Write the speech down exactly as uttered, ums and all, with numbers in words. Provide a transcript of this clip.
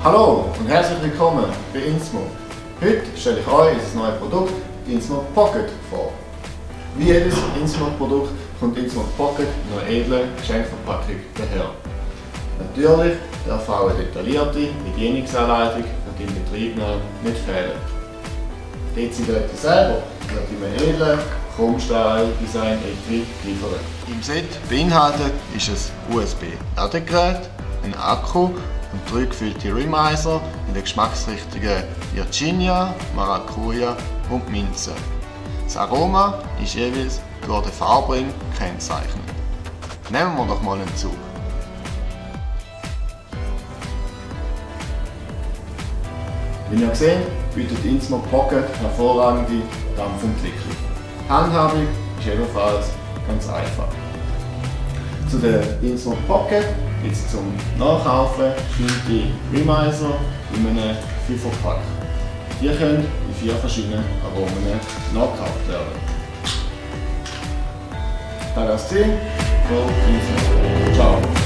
Hallo und herzlich willkommen bei Insmo. Heute stelle ich euch unser neues Produkt, Insmo Pocket, vor. Wie jedes Insmo-Produkt kommt Insmo Pocket in einer edlen Geschenkverpackung daher. Natürlich darf auch eine detaillierte Hygienungsanleitung für die Inbetriebnahme nicht fehlen. Die Zigarette selber wird in einem edlen Chromstahl-Design geliefert. Im Set beinhaltet ist ein U S B-Ladegerät, ein Akku und drei gefüllte Remiser in den Geschmacksrichtungen Virginia, Maracuja und Minze. Das Aroma ist jeweils durch den Farbring gekennzeichnet. Nehmen wir doch mal einen Zug. Wie ihr seht, bietet Insmo Pocket hervorragende Dampfentwicklung. Handhabung ist ebenfalls ganz einfach. Zu der Insmo Pocket gibt es zum Nachkaufen bestimmte Remiser in einem Fünfer-Pack. Die können in vier verschiedenen Aromen nachgekauft werden. Das war es von Insmo. Ciao!